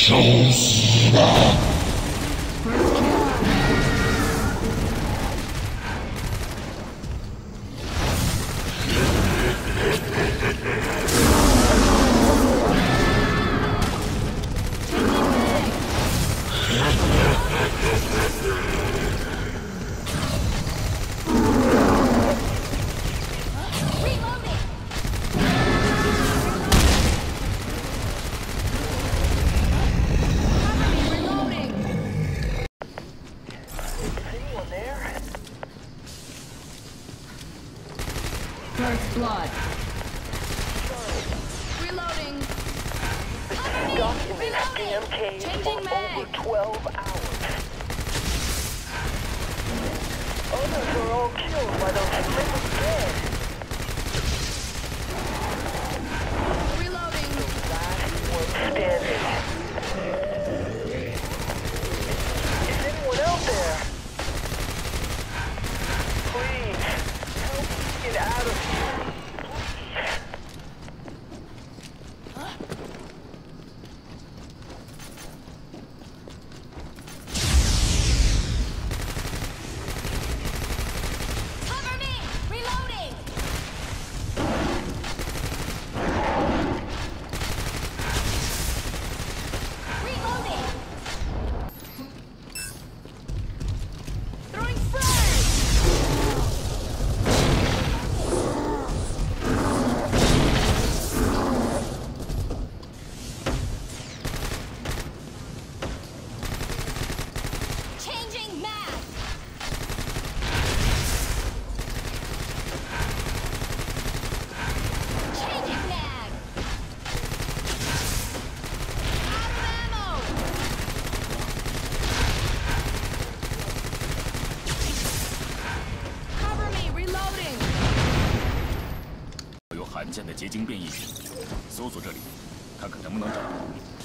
受死吧！ First blood. Reloading. Stuck in this damn cage Changing for mag. over 12 hours. Others were all killed by those living dead. Reloading. Last one standing. Is anyone out there? Please, help me get out of here. Cover me. Reloading. Reloading. Throwing flares. Changing mag. Changing mag. Out of ammo. Cover me. Reloading. 有罕见的结晶变异品，搜索这里，看看能不能找到。